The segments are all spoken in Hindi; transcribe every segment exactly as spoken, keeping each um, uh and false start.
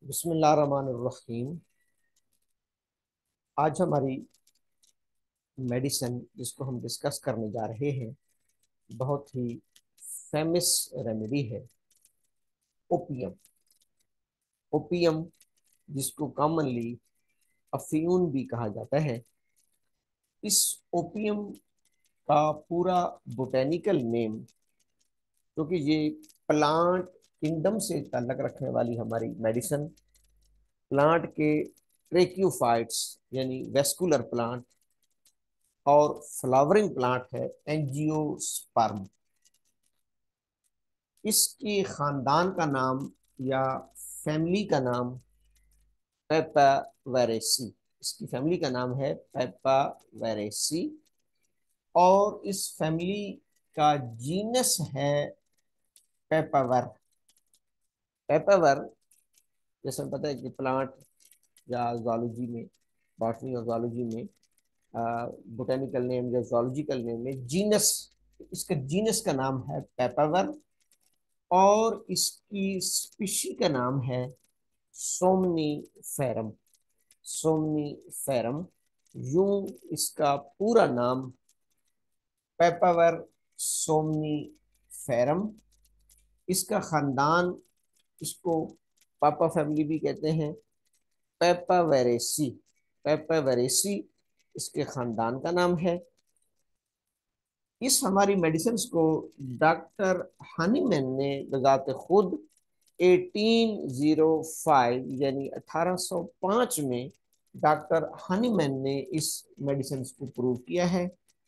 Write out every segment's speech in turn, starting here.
बिस्मिल्लाहिर्रहमानिर्रहीम। आज हमारी मेडिसिन जिसको हम डिस्कस करने जा रहे हैं बहुत ही फेमस रेमेडी है, ओपियम। ओपियम जिसको कॉमनली अफ्यून भी कहा जाता है। इस ओपियम का पूरा बोटेनिकल नेम, क्योंकि ये प्लांट किंगडम से ताल्लुक रखने वाली हमारी मेडिसिन, प्लांट के ट्रेक्यूफाइट्स यानी वेस्कुलर प्लांट और फ्लावरिंग प्लांट है एंजियोस्पर्म। इसके खानदान का नाम या फैमिली का नाम पेपावेरेसी। इसकी फैमिली का नाम है पेपावेरेसी और इस फैमिली का जीनस है पेपावर। पेपावर जैसे पता है कि प्लांट या जूलॉजी में, बॉटनी और जूलॉजी में, बोटेनिकल नेम या जूलॉजिकल नेम में जीनस, इसका जीनस का नाम है पेपावर और इसकी स्पीशी का नाम है सोमनीफेरम। सोमनीफेरम यूं इसका पूरा नाम पेपावर सोमनीफेरम। इसका खानदान, इसको पापा फैमिली भी कहते हैं, पेपावेरेसी। पेपावेरेसी इसके खानदान का नाम है। इस हमारी मेडिसिन को डॉक्टर हनीमैन ने बजाते खुद अठारह सौ पाँच यानी अठारह सौ पाँच में डॉक्टर हनीमैन ने इस मेडिसिन को प्रूव किया है।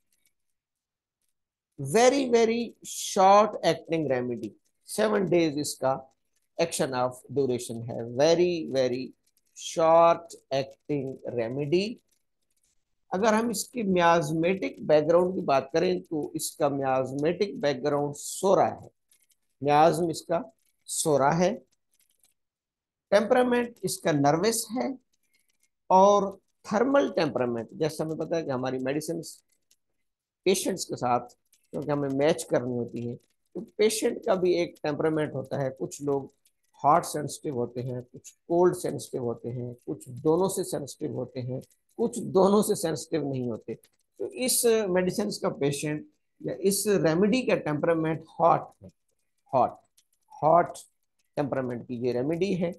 Very very short acting remedy, seven days इसका एक्शन ऑफ ड्यूरेशन है। Very very short acting remedy. अगर हम इसकी मियाज़मेटिक बैकग्राउंड की बात करें तो इसका मियाज़मेटिक बैकग्राउंड सोरा है। मियाज़म इसका सोरा है। टेम्परामेंट इसका नर्वस है और थर्मल टेम्परामेंट, जैसे हमें पता है कि हमारी मेडिसिन पेशेंट्स के साथ क्योंकि हमें मैच करनी होती है, तो पेशेंट का भी एक टेम्परामेंट होता है। कुछ लोग हॉट सेंसिटिव होते हैं, कुछ कोल्ड सेंसिटिव होते हैं, कुछ दोनों से सेंसिटिव होते हैं, कुछ दोनों से सेंसिटिव नहीं होते। तो इस मेडिसिन का पेशेंट या इस रेमेडी का टेम्परामेंट हॉट है। हॉट हॉट टेम्परामेंट की ये रेमेडी है।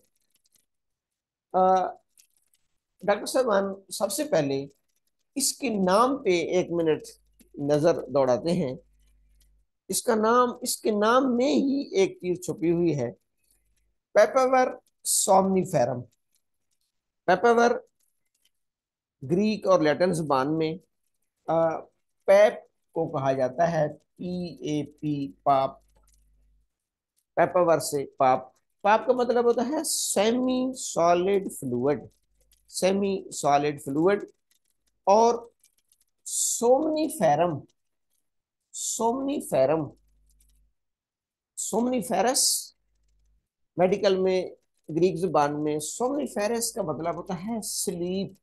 डॉक्टर साहब सबसे पहले इसके नाम पे एक मिनट नजर दौड़ाते हैं। इसका नाम, इसके नाम में ही एक चीज छुपी हुई है, पेपावर सोमनीफेरम। पेपावर ग्रीक और लैटिन जुबान में पैप को कहा जाता है, पी ए पी, पाप। पेपावर से पाप, पाप का मतलब होता है semi solid fluid. Semi solid fluid. और सोमनीफेरम, सोमनीफेरम, सोमनीफेरस मेडिकल में, ग्रीक जुबान में सोमनीफेरस का मतलब होता है स्लीप,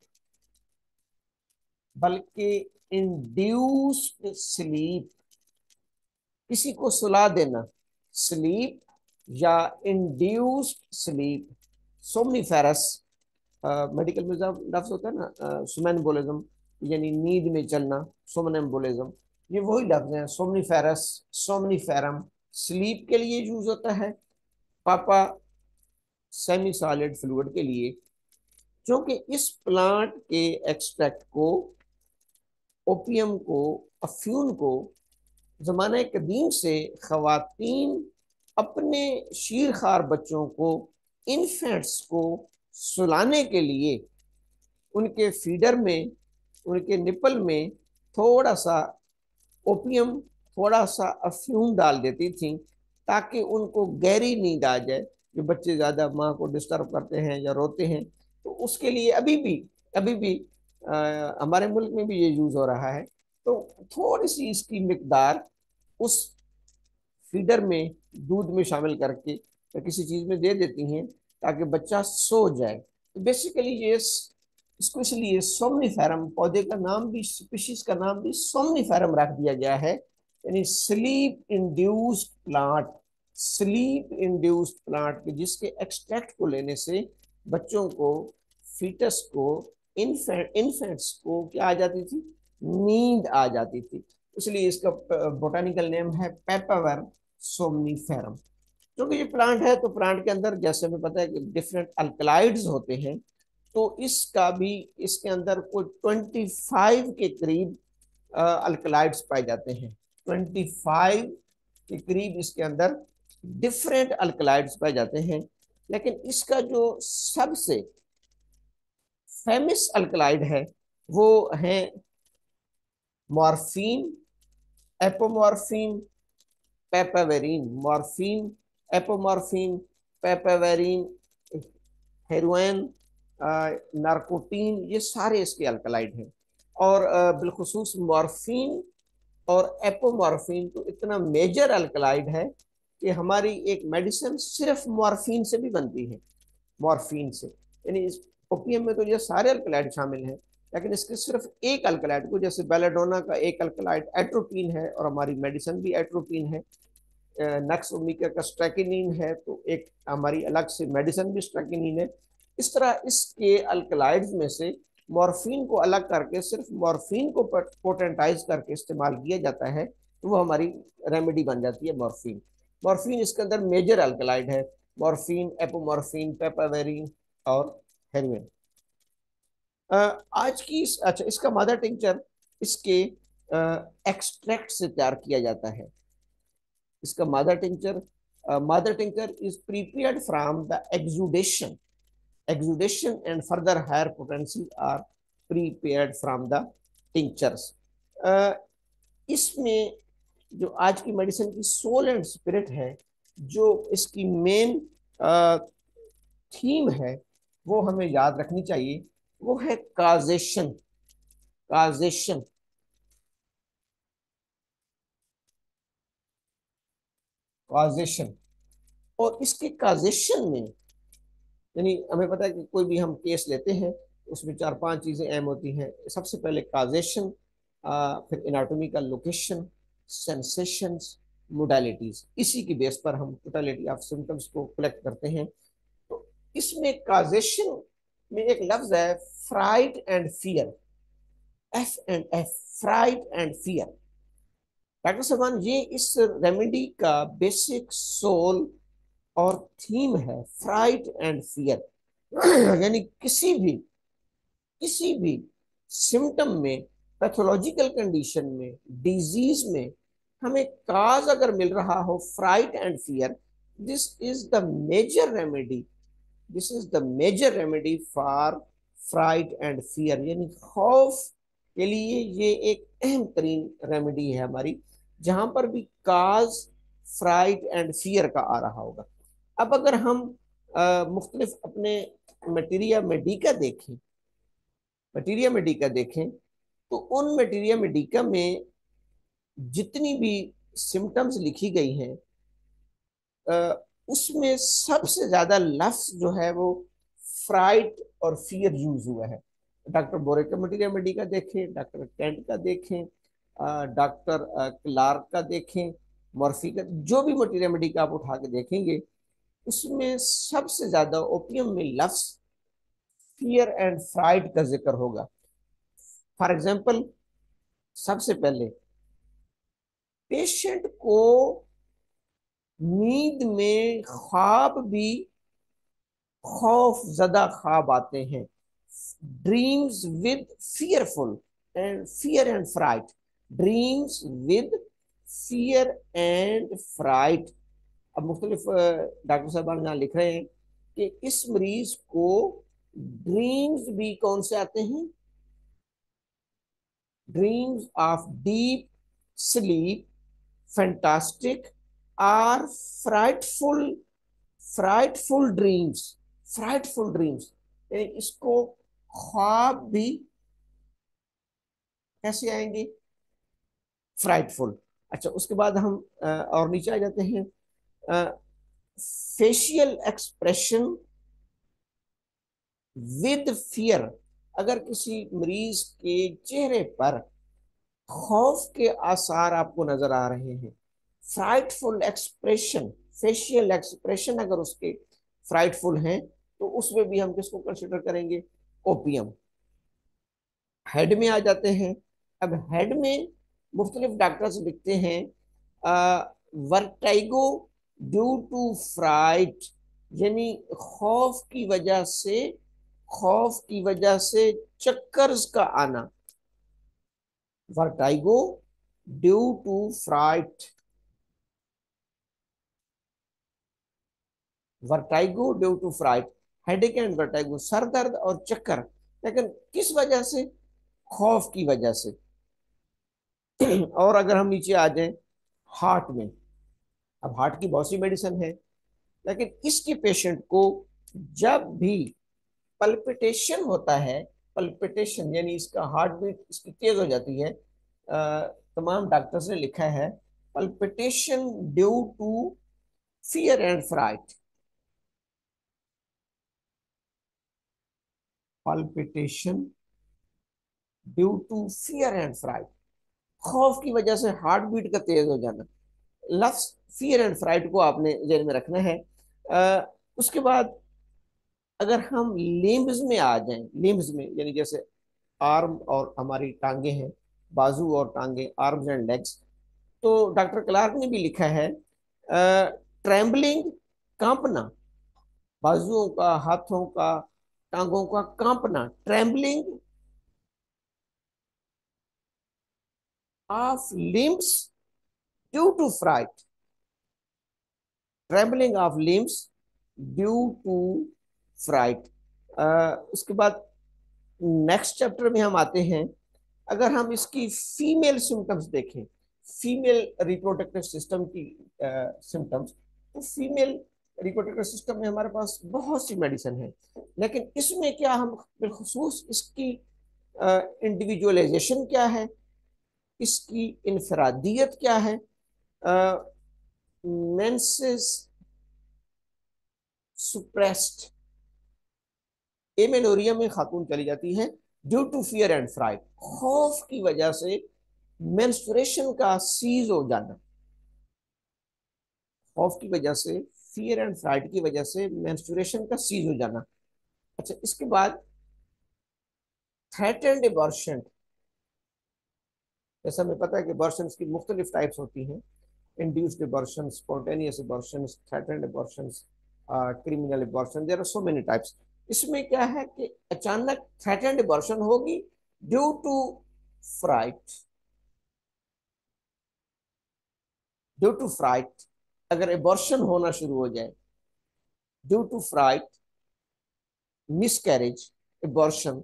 बल्कि इंड्यूस्ड स्लीप, किसी को सुला देना, स्लीप या इंड्यूस्ड स्लीप। सोमनीफेरस मेडिकल में जब लफ्ज होता है ना सोमनम्बुलिज्म, यानी नींद में चलना, सोमनम्बुलिज्म, ये वही लफ्ज है। सोमनीफेरस, सोमनीफेरम स्लीप के लिए यूज होता है, पापा सेमी सॉलिड फ्लूइड के लिए। क्योंकि इस प्लांट के एक्सट्रैक्ट को, ओपियम को, अफ्यून को जमाने कदीम से खवातीन अपने शीरखार बच्चों को, इन्फेंट्स को सुलाने के लिए उनके फीडर में, उनके निपल में थोड़ा सा ओपियम, थोड़ा सा अफ्यूम डाल देती थी ताकि उनको गहरी नींद आ जाए। जो बच्चे ज़्यादा माँ को डिस्टर्ब करते हैं या रोते हैं, तो उसके लिए अभी भी, अभी भी आ, हमारे मुल्क में भी ये यूज़ हो रहा है। तो थोड़ी सी इसकी मिकदार उस फीडर में, दूध में शामिल करके या किसी चीज़ में दे देती हैं ताकि बच्चा सो जाए। तो बेसिकली ये, इसको इसलिए सोमनीफेरम, पौधे का नाम भी, स्पीशीज का नाम भी सोमनीफेरम रख दिया गया है, यानी sleep induced plant. Sleep induced plant, जिसके एक्सट्रैक्ट को लेने से बच्चों को, फीटस को, इन्फेंट इन्फेंट्स को क्या आ जाती थी, नींद आ जाती थी। इसलिए इसका बोटानिकल नेम है पेपावर सोमनीफेरम। क्योंकि ये प्लांट है तो प्लांट के अंदर जैसे हमें पता है कि डिफरेंट अल्कलाइड्स होते हैं, तो इसका भी, इसके अंदर कोई ट्वेंटी फाइव के करीब अल्कलाइड्स पाए जाते हैं। ट्वेंटी फाइव के करीब इसके अंदर डिफरेंट अल्कलाइड्स पाए जाते हैं। लेकिन इसका जो सबसे फेमस अल्कलाइड है वो है morphine, apomorphine, papaverine. Morphine, apomorphine, papaverine, heroin, narcotine, ये सारे इसके अल्कलाइड हैं। और बिलखुसूस मॉर्फिन और एपोमॉर्फिन तो इतना मेजर अल्कलाइड है कि हमारी एक मेडिसिन सिर्फ मॉर्फिन से भी बनती है। मॉर्फिन से, यानी इस ओपियम में तो ये सारे अल्कलाइड शामिल हैं, लेकिन इसके सिर्फ एक अल्कलाइड को, जैसे बेलाडोना का एक अल्कलाइड एट्रोपिन है और हमारी मेडिसिन भी एट्रोपिन है, नक्स ओमिका का स्ट्रैकिनिन है, तो एक हमारी अलग से मेडिसिन भी स्ट्रैकिनिन है। इस तरह इसके अल्कलाइड्स में से मॉर्फिन को अलग करके सिर्फ मॉर्फिन को पोटेंटाइज करके इस्तेमाल किया जाता है, तो वो हमारी रेमेडी बन जाती है मॉर्फिन। मॉर्फिन इसके अंदर मेजर अल्कलाइड है, मॉर्फिन, एपोमॉर्फिन, पेपावेरिन और हेरोइन। आज की इस, अच्छा, इसका मदर टिंचर इसके एक्सट्रैक्ट से तैयार किया जाता है। इसका mother tincture, mother tincture is prepared from the exudation, exudation and further higher potency are prepared from the tinctures. इसमें जो आज की मेडिसिन की सोल एंड स्पिरिट है, जो इसकी मेन थीम है, वो हमें याद रखनी चाहिए, वो है काजेशन। Causation, causation. और इसके काजेशन में, यानी हमें पता है कि कोई भी हम केस लेते हैं उसमें चार पांच चीजें अहम होती हैं। सबसे पहले काजेशन, फिर एनाटॉमिकल लोकेशन, सेंसेशंस, मोडालिटीज, इसी की बेस पर हम टोटलिटी ऑफ सिम्टम्स को कलेक्ट करते हैं। तो इसमें काजेशन में एक लफ्ज है fright and fear, F and F, fright and fear. Doctor साहबान, ये इस रेमेडी का बेसिक सोल और थीम है, फ्राइट एंड फियर। यानी किसी भी किसी भी सिम्टम में, पैथोलॉजिकल कंडीशन में, डिजीज में हमें काज अगर मिल रहा हो fright and fear, this is the major remedy, this is the major remedy for fright and fear. यानी खौफ के लिए ये एक अहम तरीन रेमेडी है हमारी, जहां पर भी काज फ्राइट एंड फियर का आ रहा होगा। अब अगर हम मुख्तलिफ अपने मटीरिया मेडिका देखें, मटीरिया मेडिका देखें, तो उन मटीरिया मेडिका में जितनी भी सिम्टम्स लिखी गई हैं, उसमें सबसे ज्यादा लफ्ज जो है वो फ्राइट और फियर यूज हुआ है। डॉक्टर बोरे का मटीरिया मेडिका देखें, डॉक्टर कैंट का देखें, डॉक्टर क्लार्क का देखें, मॉर्फी का, जो भी मटीरिया मेडिका आप उठा के देखेंगे, उसमें सबसे ज्यादा ओपियम में लफ्ज फियर एंड फ्राइट का जिक्र होगा। फॉर एग्जाम्पल, सबसे पहले पेशेंट को नींद में ख्वाब भी खौफ ज़दा ख्वाब आते हैं, dreams with fearful and fear and fright, dreams with fear and fright. अब मुख्तलिफ डॉक्टर साहब यहाँ लिख रहे हैं कि इस मरीज को ड्रीम्स भी कौन से आते हैं, dreams of deep sleep, fantastic और frightful, frightful dreams, frightful dreams. यानी इसको ख्वाब भी कैसे आएंगे, फ्राइटफुल। अच्छा, उसके बाद हम और नीचे आ जाते हैं, फेशियल एक्सप्रेशन विद फियर। अगर किसी मरीज के चेहरे पर खौफ के आसार आपको नजर आ रहे हैं, फ्राइटफुल एक्सप्रेशन, फेशियल एक्सप्रेशन अगर उसके फ्राइटफुल हैं, तो उसमें भी हम किसको कंसिडर करेंगे, ओपियम। हेड में आ जाते हैं। अब हेड में मुख्तलिफ डॉक्टर्स लिखते हैं वर्टाइगो ड्यू टू फ्राइट, यानी खौफ की वजह से, खौफ की वजह से चक्कर्स का आना। Vertigo due to fright, vertigo due to fright, headache and vertigo, सर दर्द और चक्कर, लेकिन किस वजह से, खौफ की वजह से। और अगर हम नीचे आ जाएं हार्ट में, अब हार्ट की बहुत सी मेडिसिन है, लेकिन इसके पेशेंट को जब भी पल्पिटेशन होता है, पल्पिटेशन यानी इसका हार्ट बीट इसकी तेज हो जाती है, आ, तमाम डॉक्टर्स ने लिखा है palpitation due to fear and fright, palpitation due to fear and fright, खौफ की वजह से हार्ट बीट का तेज हो जाना। लफ्ज फियर एंड फ्राइट को आपने जेल में रखना है। आ, उसके बाद अगर हम लिम्ब्स में आ जाएं, लिम्ब्स में यानी जैसे आर्म और हमारी टांगे हैं, बाजू और टांगे, आर्म्स एंड लेग्स, तो डॉक्टर क्लार्क ने भी लिखा है ट्रेम्बलिंग, कांपना, बाजुओं का, हाथों का, टांगों का कांपना, trembling of limbs due to fright, trembling of limbs due to fright. उसके बाद नेक्स्ट चैप्टर में हम आते हैं, अगर हम इसकी फीमेल सिम्टम्स देखें, फीमेल रिप्रोडक्टिव सिस्टम की सिम्टम्स, तो फीमेल रिप्रोडक्टिव सिस्टम में हमारे पास बहुत सी मेडिसिन है, लेकिन इसमें क्या हम बिलखसूस इसकी इंडिविजुअलाइजेशन क्या है, इसकी इनफरादियत क्या है। मेंसेस सुप्रेस्ड, एमेनोरिया में खातून चली जाती है due to fear and fright, खौफ की वजह से मेंस्ट्रुएशन का सीज हो जाना, खौफ की वजह से, फियर एंड फ्राइट की वजह से मेंस्ट्रुएशन का सीज हो जाना। अच्छा, इसके बाद थ्रेटेंड एबॉर्शन, जैसा हमें पता है कि एबॉर्शन की मुख्तलिफ टाइप्स होती हैं, induced abortion, spontaneous abortion, threatened abortion, criminal abortion, there are so many types. इसमें क्या है कि अचानक थ्रेटेंड एबॉर्शन होगी due to fright, due to fright, अगर एबॉर्शन होना शुरू हो जाए due to fright, miscarriage, abortion,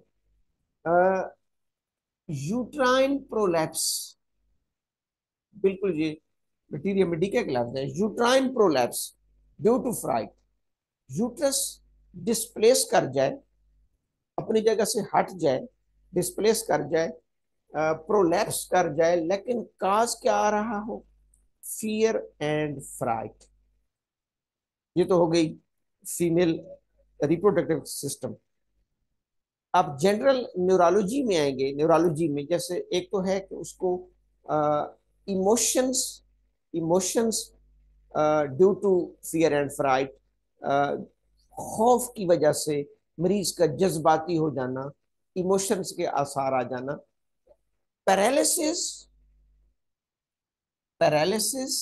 uterine prolapse, बिल्कुल ये बैक्टीरिया में डी का लफ्ज है, uterine prolapse due to fright, uterus displace कर जाए, अपनी जगह से हट जाए, डिस्प्लेस कर जाए, प्रोलैप्स कर जाए, लेकिन काज क्या आ रहा हो, फियर एंड फ्राइट। ये तो हो गई फीमेल रिप्रोडक्टिव सिस्टम। आप जनरल न्यूरोलॉजी में आएंगे, न्यूरोलॉजी में जैसे एक तो है कि उसको emotions, emotions due to fear and fright, खौफ की वजह से मरीज का जज्बाती हो जाना, इमोशंस के आसार आ जाना, पैरालिसिस, पैरालिसिस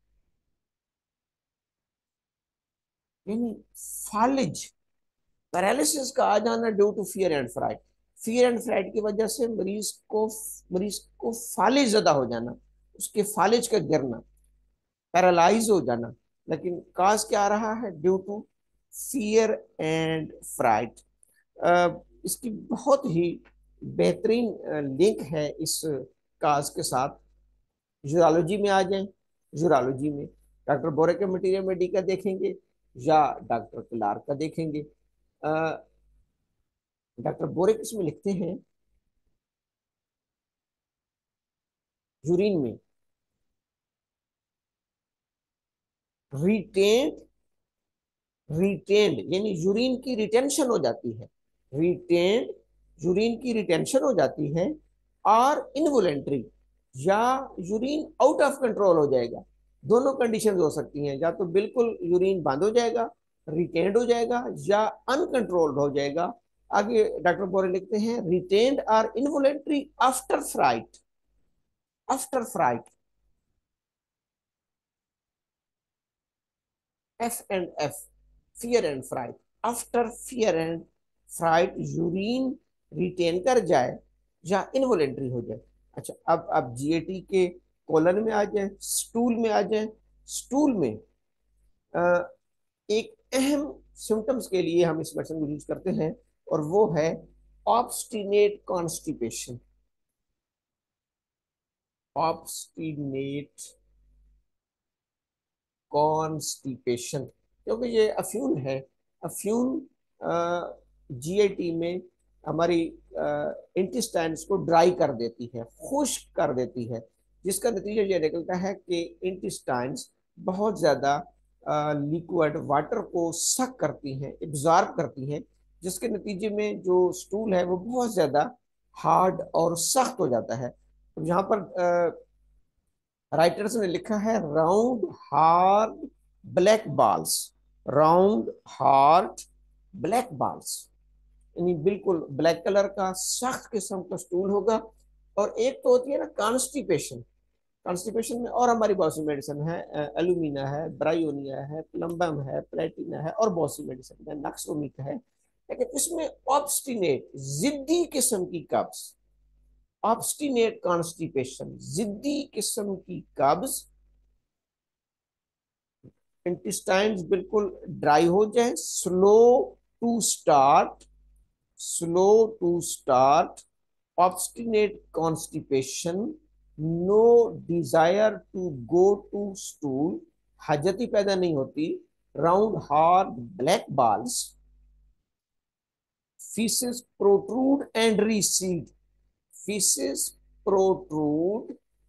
यानी फालिज, पैरालिसिस का आ जाना due to fear and fright, fear and fright की वजह से मरीज को, मरीज को फालिज ज्यादा हो जाना, उसके फालिज का गिरना, पैरालाइज हो जाना, लेकिन काज क्या आ रहा है, due to fear and fright. इसकी बहुत ही बेहतरीन लिंक है इस काज के साथ। यूरोलॉजी में आ जाएं, यूरोलॉजी में डॉक्टर बोरे के मटीरियल में डी का देखेंगे या डॉक्टर क्लार्क का देखेंगे। डॉक्टर बोरे किसमें लिखते हैं, यूरिन में रिटेंड, रिटेंड यानी यूरिन की रिटेंशन हो जाती है, रिटेंड यूरिन की रिटेंशन हो जाती है, और इनवॉलेंट्री या यूरिन आउट ऑफ कंट्रोल हो जाएगा। दोनों कंडीशंस हो सकती हैं, या तो बिल्कुल यूरिन बंद हो जाएगा रिटेन्ड हो जाएगा या अनकंट्रोल्ड हो जाएगा। आगे डॉक्टर बोरे लिखते हैं retained or involuntary after fright, after fright, F and F, fear and fright, after fear and fright urine retain कर जाए या इनवॉलेंट्री हो जाए। अच्छा, अब अब जीएटी के कॉलन में आ जाए, स्टूल में आ जाए। स्टूल में अ, एक अहम सिम्टम्स के लिए हम इस वर्षन को यूज करते हैं और वो है ऑब्स्टिनेट कॉन्स्टिपेशन, ऑब्स्टिनेट कॉन्स्टिपेशन, क्योंकि ये अफ्यून है। अफ्यून जीआईटी में हमारी इंटेस्टाइन्स को ड्राई कर देती है, खुश्क कर देती है, जिसका नतीजा ये निकलता है कि इंटेस्टाइन्स बहुत ज़्यादा लिक्विड वाटर को सक करती हैं, एब्जॉर्ब करती हैं, जिसके नतीजे में जो स्टूल है वो बहुत ज़्यादा हार्ड और सख्त हो जाता है। तो यहाँ पर राइटर्स ने लिखा है round hard black balls, round hard black balls, यानी बिल्कुल ब्लैक कलर का सख्त किस्म का स्टूल होगा। और एक तो होती है ना कॉन्स्टिपेशन, कॉन्स्टिपेशन में और हमारी बहुत सी मेडिसिन है, एलुमिना है, ब्रायोनिया है, प्लम्बम है, प्लेटिना है और बहुत सी मेडिसिन है, नक्सोमिक है। लेकिन इसमें ऑब्स्टिनेट जिद्दी किस्म की कब्ज, ऑब्स्टिनेट कॉन्स्टिपेशन, जिद्दी किस्म की कब्ज, इंटेस्टाइन्स बिल्कुल ड्राई हो जाए, slow to start, slow to start, obstinate constipation, no desire to go to stool, हजत ही पैदा नहीं होती, round hard black balls, feces protrude and recede, feces protrude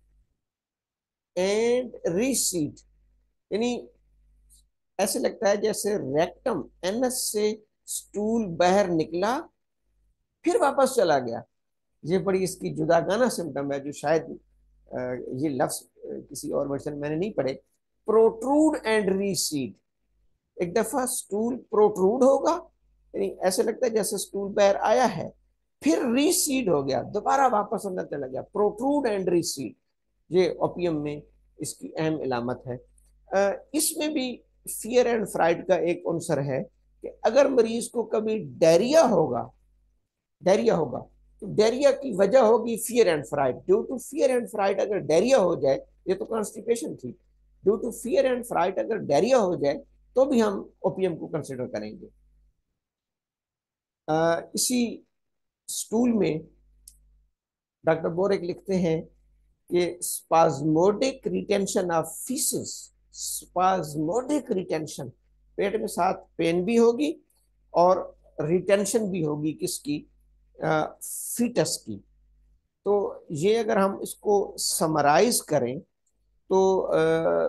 and recede, यानी ऐसे लगता है जैसे रेक्टम एनस से स्टूल बाहर निकला फिर वापस चला गया। ये बड़ी इसकी जुदागाना सिम्टम है जो शायद ये लफ्ज किसी और वर्जन मैंने नहीं पढ़े। प्रोट्रूड एंड रीसीड, एक दफा स्टूल प्रोट्रूड होगा, यानी ऐसे लगता है जैसे स्टूल बाहर आया है, फिर रीसीड हो गया, दोबारा वापस अंदर चला गया। प्रोट्रूड एंड रीसीड, ये ओपियम में इसकी अहम इलामत है। इसमें भी फियर एंड फ्राइड का एक अंसर है कि अगर मरीज को कभी डायरिया होगा, डायरिया होगा तो डायरिया की वजह होगी fear and fright. Due to fear and fright अगर डायरिया हो जाए, ये तो कॉन्स्टिपेशन थी, due to fear and fright अगर डायरिया हो जाए तो भी हम ओपियम को कंसिडर करेंगे। आ, इसी स्टूल में डॉक्टर बोरेक लिखते हैं कि spasmodic retention of faeces, spasmodic retention, पेट में साथ पेन भी होगी और रिटेंशन भी होगी किसकी, फीटस की। तो ये अगर हम इसको समराइज करें तो आ,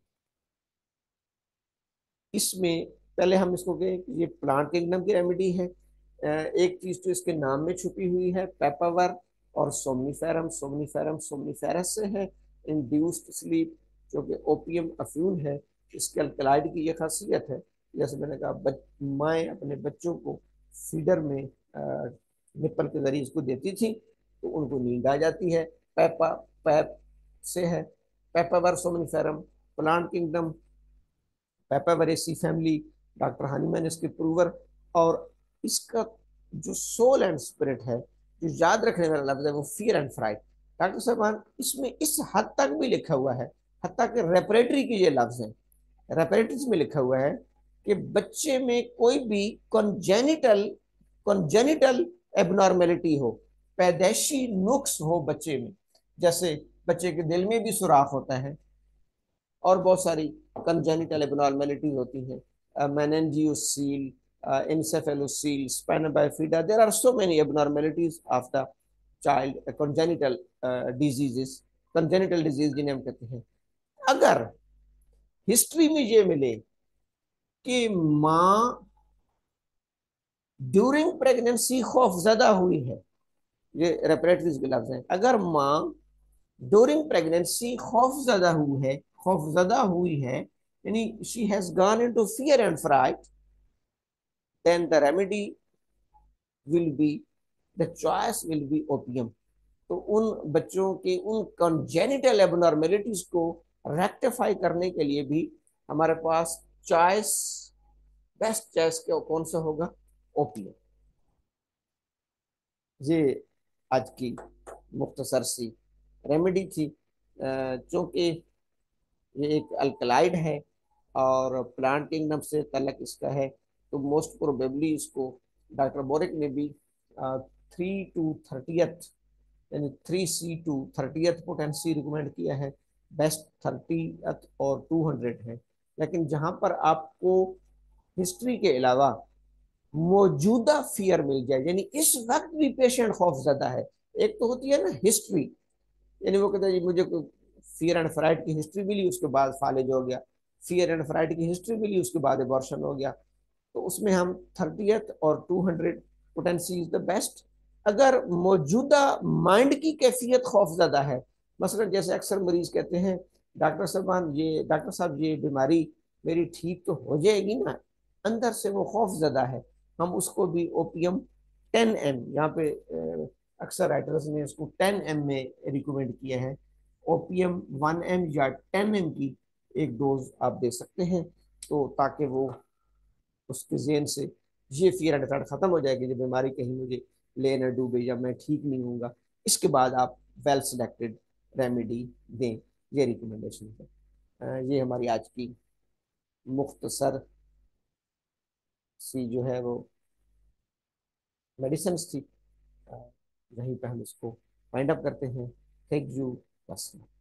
इसमें पहले हम इसको कहें कि ये प्लांट किंगडम की रेमेडी है। एक चीज तो इसके नाम में छुपी हुई है, पेपावर और सोमनीफेरम, सोमनीफेरम सोमनीफेरस से है। इंड्यूस्ड स्लीप, जो कि ओपियम अफ्यून है, इसके अल्कलाइड की ये खासियत है, जैसे मैंने कहा माएँ अपने बच्चों को फीडर में निप्पल के जरिए इसको देती थी तो उनको नींद आ जाती है। पेपा पैप से है, papaver somniferum, plant kingdom, papaveraceae family, doctor Hahnemann इसके प्रूवर। और इसका जो सोल एंड स्पिरिट है, जो याद रखने वाला लफ्ज है, वो फियर एंड फ्राइड। डॉक्टर साहब इसमें इस हद तक भी लिखा हुआ है, हद तक रेपरेटरी की ये लफ्ज है, रेपरेटरीज में लिखा हुआ है कि बच्चे में कोई भी कॉन्जेनिटल कॉन्जेनिटल एबनॉर्मेलिटी हो, पैदाइशी नुक्स हो बच्चे में, जैसे बच्चे के दिल में भी सुराख होता है और बहुत सारी कंजेनिटल एबनॉर्मेलिटीज होती हैं, मेनिंजियोसील, encephalocele, spina bifida, there are so many abnormalities of the child, uh, congenital uh, diseases, congenital disease जिन्हें हम कहते हैं। अगर हिस्ट्री में ये मिले कि माँ ड्यूरिंग प्रेगनेंसी खौफजदा हुई है, ये रेपरेटरीज के लफ्ज हैं, अगर माँ ड्यूरिंग प्रेगनेंसी खौफजदा हुई है, खौफजदा हुई है, यानी she has gone into fear and fright, then the remedy will be, the choice will be opium. तो उन बच्चों के उन कंजेनिटल एबनॉर्मेलिटीज को रेक्टिफाई करने के लिए भी हमारे पास चॉइस, बेस्ट चॉइस क्या कौन सा होगा? ओपियम। ये आज की मुख्तसर सी रेमेडी थी। चूंकि ये एक अल्कलाइड है और प्लांट किंगडम से तलक इसका है, तो मोस्ट प्रोबेबली इसको डॉक्टर बोरिक ने भी थ्री टू थर्टियथ, यानी three C to thirtieth potency recommend किया है। बेस्ट थर्टियथ और टू हंड्रेड है। लेकिन जहां पर आपको हिस्ट्री के अलावा मौजूदा फियर मिल जाए, यानी इस वक्त भी पेशेंट खौफजदा है। एक तो होती है ना हिस्ट्री, यानी वो कहता है जी मुझे फियर एंड फ्राइड की हिस्ट्री मिली, उसके बाद फालिज हो गया। फियर एंड फ्राइड की हिस्ट्री मिली, उसके बाद एबॉर्शन हो गया। तो उसमें हम थर्टियथ और two hundred potency is the best. अगर मौजूदा माइंड की कैफियत खौफजदा है, मसलन जैसे अक्सर मरीज कहते हैं डॉक्टर साहब ये डॉक्टर साहब ये बीमारी मेरी ठीक तो हो जाएगी ना, अंदर से वो खौफजदा है, हम उसको भी ओपीएम टेन एम, यहाँ पे अक्सर राइटर्स ने इसको टेन एम में रिकमेंड किया है। ओपीएम वन एम या टेन एम की एक डोज आप दे सकते हैं, तो ताकि वो उसके जेन से ये फियर एंड फ्रेड खत्म हो जाएगी, जो बीमारी कहीं मुझे ले न डूबे या मैं ठीक नहीं हूँगा। इसके बाद आप वेल सिलेक्टेड रेमेडी दें, ये रिकमेंडेशन है। ये हमारी आज की मुख्तसर सी जो है वो मेडिसिन थी। यहीं पे हम इसको फाइंड अप करते हैं। Thank you. बस।